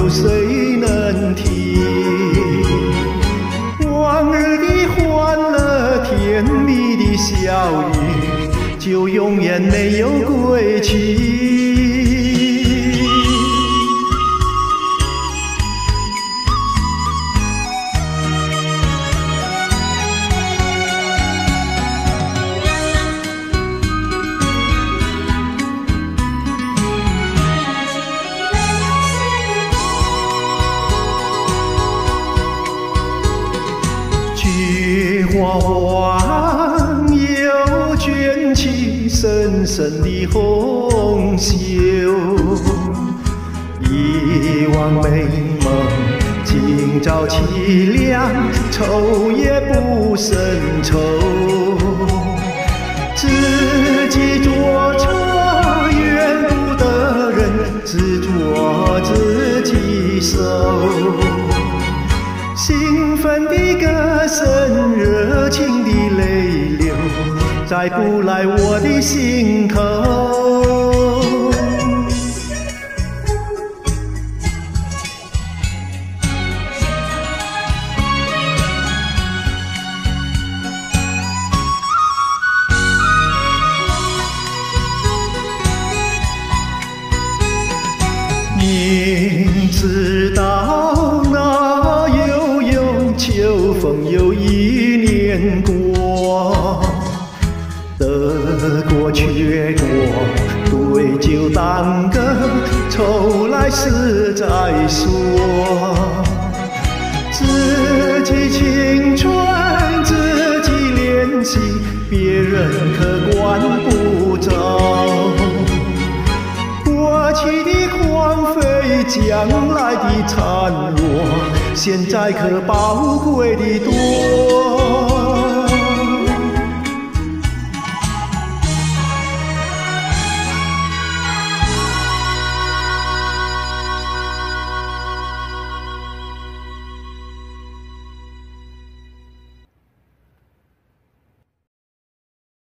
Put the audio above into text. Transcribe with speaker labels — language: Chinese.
Speaker 1: 谁能听？往日的欢乐，甜蜜的笑语，就永远没有归期。菊花黄，又卷起深深的红袖。一往美梦，今朝凄凉，愁也不胜愁。自己坐车远渡的人，执着自己手。兴奋的歌声，热情的泪流，再不来我的心头。明知道那悠悠秋风又一年过，得过且过，对酒当歌，愁来时再说。自己青春，自己练习，别人可管不着。过去的荒废，将来的孱弱，现在可宝贵的多。